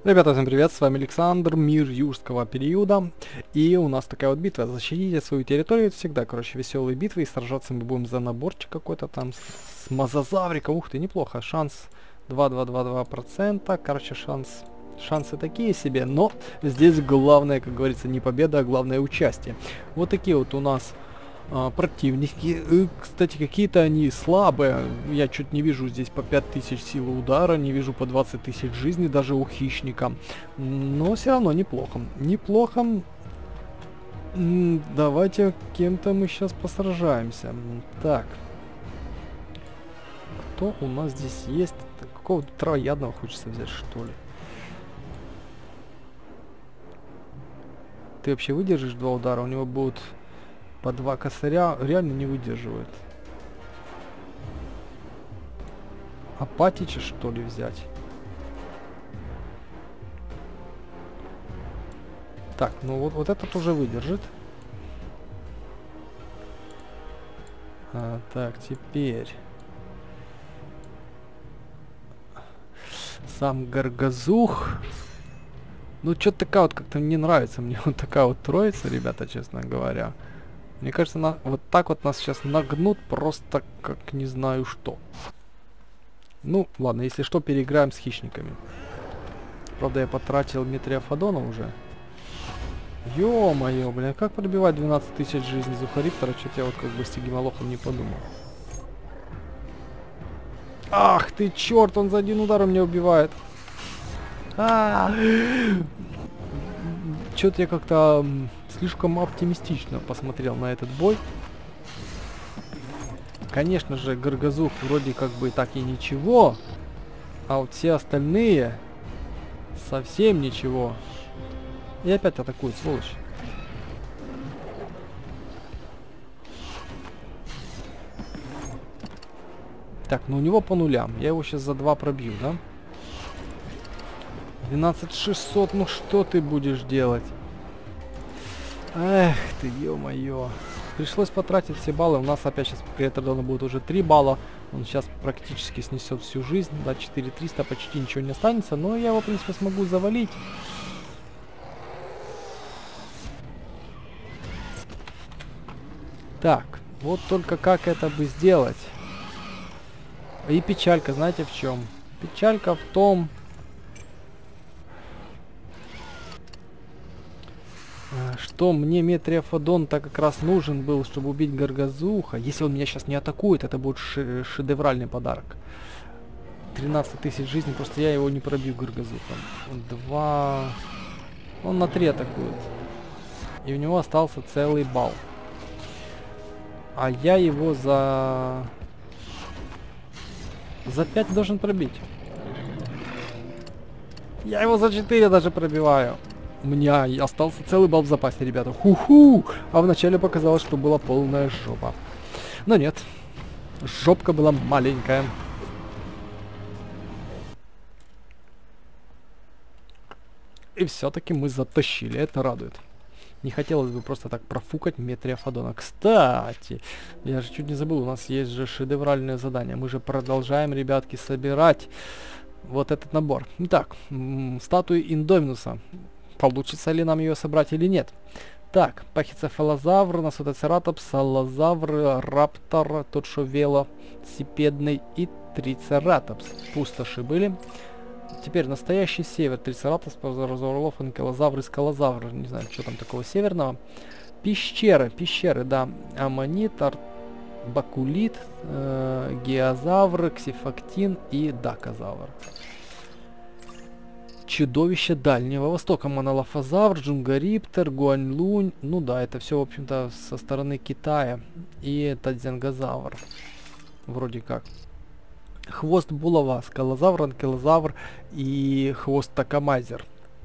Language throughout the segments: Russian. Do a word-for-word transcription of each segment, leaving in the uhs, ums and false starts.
Ребята, всем привет, с вами Александр, мир юрского периода. И у нас такая вот битва. Защитите свою территорию, это всегда, короче, веселые битвы. И сражаться мы будем за наборчик какой-то там с, с мозазаврика. Ух ты, неплохо. Шанс два целых двадцать два процента. Короче, шанс... Шансы такие себе, но здесь главное, как говорится, не победа, а главное участие. Вот такие вот у нас а, противники. Э, кстати, какие-то они слабые. Я чуть не вижу здесь по пять тысяч силы удара, не вижу по двадцать тысяч жизни даже у хищника. Но все равно неплохо. Неплохо. М, Давайте кем-то мы сейчас посражаемся. Так. Кто у нас здесь есть? Какого-то травоядного хочется взять, что ли? Ты вообще выдержишь два удара? У него будут по два косаря. Реально не выдерживает. Апатича, что ли, взять? Так, ну вот, вот этот уже выдержит. А, так, теперь... Сам Гаргазух. Ну, что-то такая вот как-то не нравится мне вот такая вот троица, ребята, честно говоря. Мне кажется, на, вот так вот нас сейчас нагнут просто как не знаю что. Ну, ладно, если что, переиграем с хищниками. Правда, я потратил Метриофадона уже. Ё-моё, блин, как пробивать двенадцать тысяч жизней Зухариптора? Что-то я вот как бы с Тигимолохом не подумал. Ах ты, черт, он за один удар меня убивает. А, Что-то я как-то слишком оптимистично посмотрел на этот бой. Конечно же, Гаргазух вроде как бы так и ничего, а вот все остальные совсем ничего. И опять атакует, сволочь. Так, ну у него по нулям. Я его сейчас за два пробью, да? двенадцать шестьсот, ну что ты будешь делать? Эх ты, ё-моё. Пришлось потратить все баллы. У нас опять сейчас Креатордона будет уже три балла. Он сейчас практически снесет всю жизнь. Да, четыре триста, почти ничего не останется. Но я его, в принципе, смогу завалить. Так, вот только как это бы сделать? И печалька, знаете в чем? Печалька в том... Что мне Метриофадон-то как раз нужен был, чтобы убить Гаргазуха. Если он меня сейчас не атакует, это будет ше шедевральный подарок. тринадцать тысяч жизней, просто я его не пробью Гаргазухом. Два... Он на три атакует. И у него остался целый балл. А я его за... За пять должен пробить. Я его за четыре даже пробиваю. У меня остался целый балл в запасе, ребята. Ху-ху! А вначале показалось, что была полная жопа. Но нет. Жопка была маленькая. И все-таки мы затащили. Это радует. Не хотелось бы просто так профукать Метриофадона. Кстати, я же чуть не забыл, у нас есть же шедевральное задание. Мы же продолжаем, ребятки, собирать вот этот набор. Итак, статуи Индоминуса. Получится ли нам ее собрать или нет? Так, пахицефалозавр, насотоцератопс, салозавр, раптор, тот что велосипедный и трицератопс. Пустоши были. Теперь настоящий север. Трицератопс, паразорлов, анкилозавр и скалозавр. Не знаю, что там такого северного. Пещеры, пещеры, да. Аммонит, бакулит, э, геозавр, ксифактин и дакозавр. Чудовище Дальнего Востока. Монолофозавр, Джунгариптер, Гуаньлунь. Ну да, это все, в общем-то, со стороны Китая. И Тадзянгозавр. Вроде как. Хвост булава, скалозавр, анкилозавр и хвост такамайзер.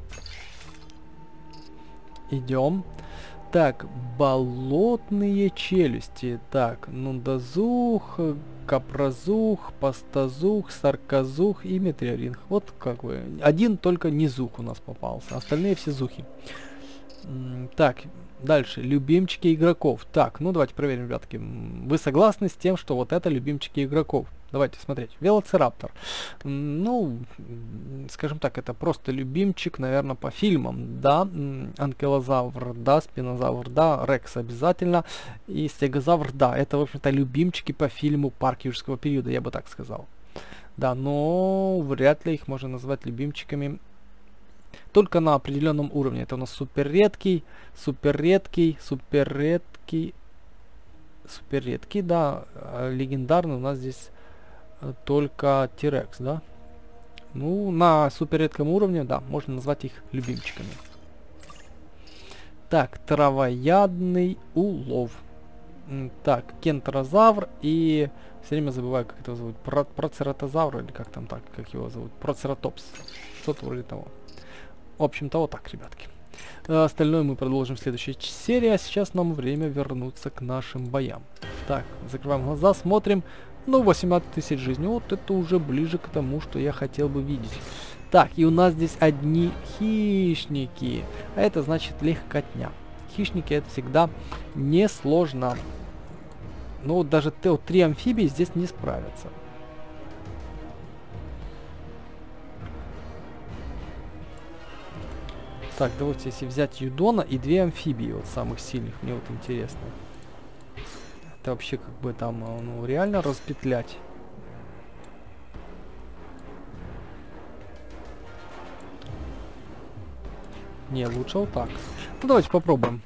Идем. Так, болотные челюсти. Так, нундазух, капрозух, пастазух, сарказух и метриоринг. Вот как бы. Один только не зух у нас попался. Остальные все зухи. М так, Дальше, любимчики игроков. Так, ну давайте проверим, ребятки. Вы согласны с тем, что вот это любимчики игроков? Давайте смотреть. Велоцираптор. Ну, скажем так, это просто любимчик, наверное, по фильмам. Да, анкилозавр, да, спинозавр, да, Рекс обязательно. И стегозавр, да. Это, в общем-то, любимчики по фильму «Парк юрского периода», я бы так сказал. Да, но вряд ли их можно назвать любимчиками. Только на определенном уровне. Это у нас супер редкий, супер редкий, супер редкий, супер редкий, да. Легендарный у нас здесь только T-Rex, да. Ну, на супер редком уровне, да, можно назвать их любимчиками. Так, травоядный улов. Так, кентерозавр и... Все время забываю, как это зовут. Про процератозавр или как там так, как его зовут. Процератопс. Что-то вроде того. В общем-то, вот так, ребятки. Остальное мы продолжим в следующей серии, а сейчас нам время вернуться к нашим боям. Так, закрываем глаза, смотрим. Ну, восемнадцать тысяч жизней. Вот это уже ближе к тому, что я хотел бы видеть. Так, и у нас здесь одни хищники. А это значит легкотня. Хищники это всегда несложно. Но вот даже три амфибии здесь не справятся. Так, давайте если взять Юдона и две амфибии, вот самых сильных, мне вот интересно. Это вообще как бы там, ну, реально распетлять. Не, лучше вот так. Ну, давайте попробуем.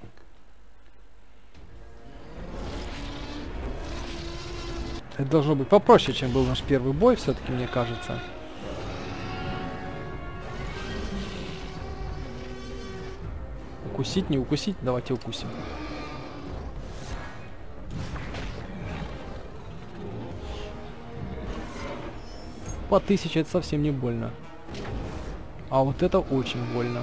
Это должно быть попроще, чем был наш первый бой, все-таки, мне кажется. Укусить, не укусить? Давайте укусим. По тысяче это совсем не больно. А вот это очень больно.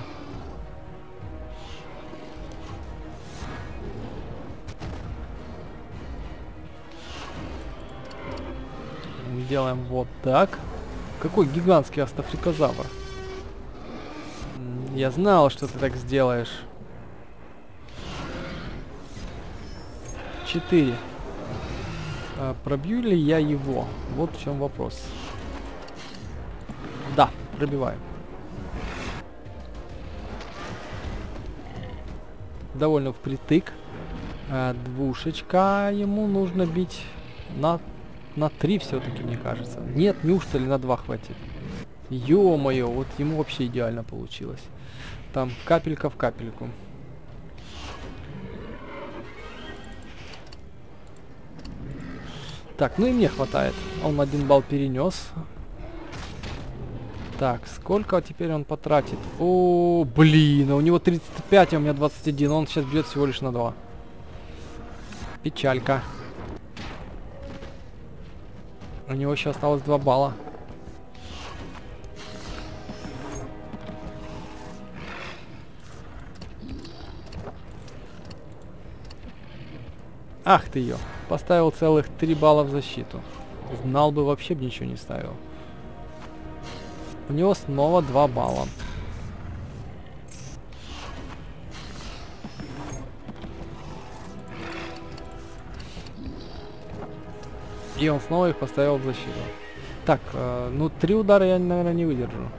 Мы делаем вот так. Какой гигантский астафрикозавр. Я знал, что ты так сделаешь. четыре. А, пробью ли я его? Вот в чем вопрос. Да, пробиваю. Довольно впритык. А, двушечка. Ему нужно бить на, на три все-таки, мне кажется. Нет, неужто ли на два хватит? Ё-моё, вот ему вообще идеально получилось. Там капелька в капельку. Так, ну и мне хватает. Он один балл перенес. Так, сколько теперь он потратит? О, блин, а у него тридцать пять, а у меня двадцать один. Он сейчас бьет всего лишь на два. Печалька. У него еще осталось два балла. Ах ты ее. Поставил целых три балла в защиту. Знал бы, вообще бы ничего не ставил. У него снова два балла. И он снова их поставил в защиту. Так, э, ну три удара я, наверное, не выдержу.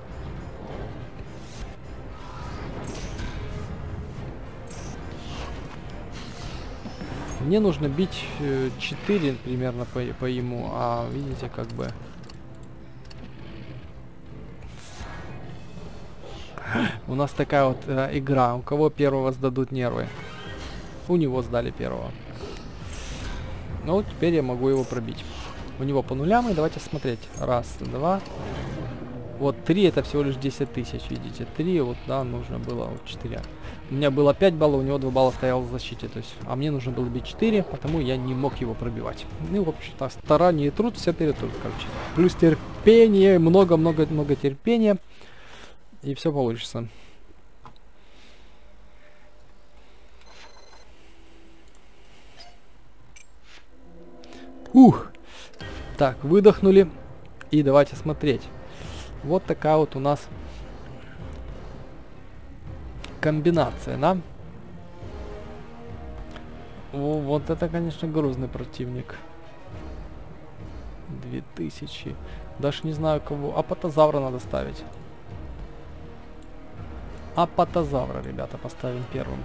Мне нужно бить э, четыре примерно по, по ему, а видите, как бы... У нас такая вот э, игра. У кого первого сдадут нервы? У него сдали первого. Ну, теперь я могу его пробить. У него по нулям, и давайте смотреть. Раз, два. Вот три это всего лишь десять тысяч, видите. три, вот, да, нужно было вот четыре. У меня было пять баллов, у него два балла стояло в защите. То есть, а мне нужно было бить четыре, потому я не мог его пробивать. Ну, в общем-то, старание и труд, все перед труд, короче. Плюс терпение, много-много-много терпения. И все получится. Ух! Так, выдохнули. И давайте смотреть. Вот такая вот у нас комбинация, да? О, вот это, конечно, грузный противник. Две тысячи. Даже не знаю кого. Апатозавра надо ставить. Апатозавра, ребята, поставим первым.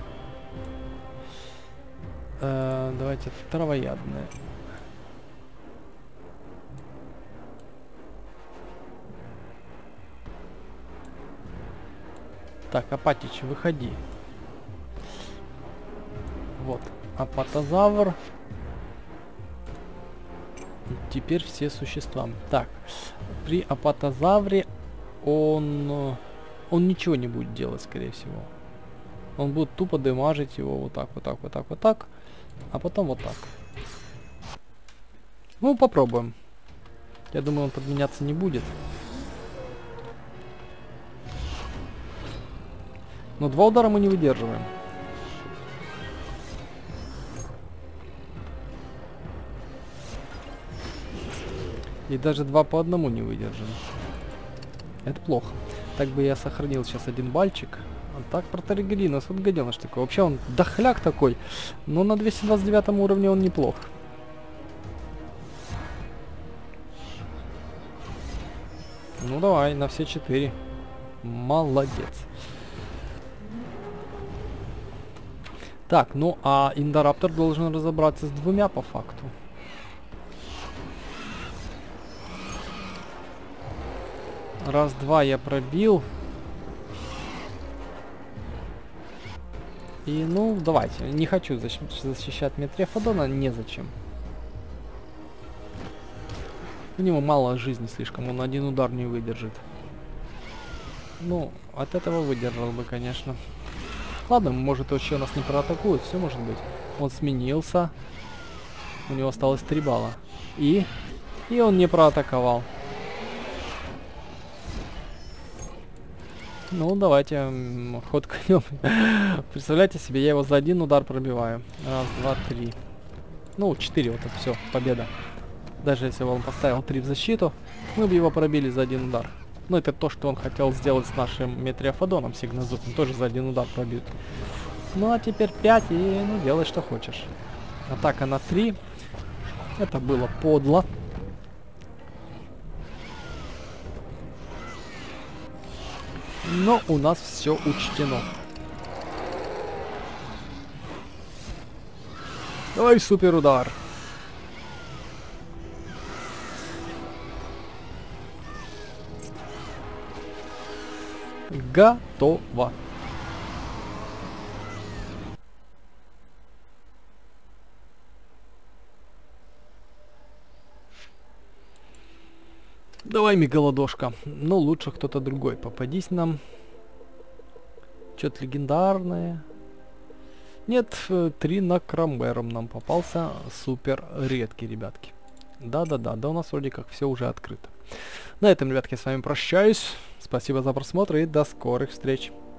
Э, давайте травоядные. Так, Апатич, выходи. Вот, апатозавр. Теперь все существа. Так, при апатозавре он... Он ничего не будет делать, скорее всего. Он будет тупо демажить его вот так, вот так, вот так, вот так. А потом вот так. Ну, попробуем. Я думаю, он подменяться не будет. Но два удара мы не выдерживаем. И даже два по одному не выдержим. Это плохо. Так бы я сохранил сейчас один бальчик. А так Протаригелинос, вот гаденыш такой. Вообще он дохляк такой. Но на двести двадцать девятом уровне он неплох. Ну давай, на все четыре. Молодец. Так, ну а Индораптор должен разобраться с двумя по факту. Раз-два я пробил. И ну, давайте. Не хочу защ защищать Метриофодона, незачем. У него мало жизни слишком, он один удар не выдержит. Ну, от этого выдержал бы, конечно. Ладно, может вообще нас не проатакуют, все может быть. Он сменился. У него осталось три балла. И? И он не проатаковал. Ну, давайте, ход конем. Представляете себе, я его за один удар пробиваю. Раз, два, три. Ну, четыре, вот это все, победа. Даже если бы он поставил три в защиту, мы бы его пробили за один удар. Ну, это то, что он хотел сделать с нашим Метриофодоном, Сигназуком. Тоже за один удар пробьют. Ну, а теперь пять, и ну, делай, что хочешь. Атака на три. Это было подло. Но у нас все учтено. Давай супер удар. Готово. Давай, Мегалодошка. Но лучше кто-то другой. Попадись нам. Что-то легендарное. Нет, три на Крамбером нам попался. Супер редкий, ребятки. Да-да-да, да у нас вроде как все уже открыто. На этом, ребятки, я с вами прощаюсь. Спасибо за просмотр и до скорых встреч.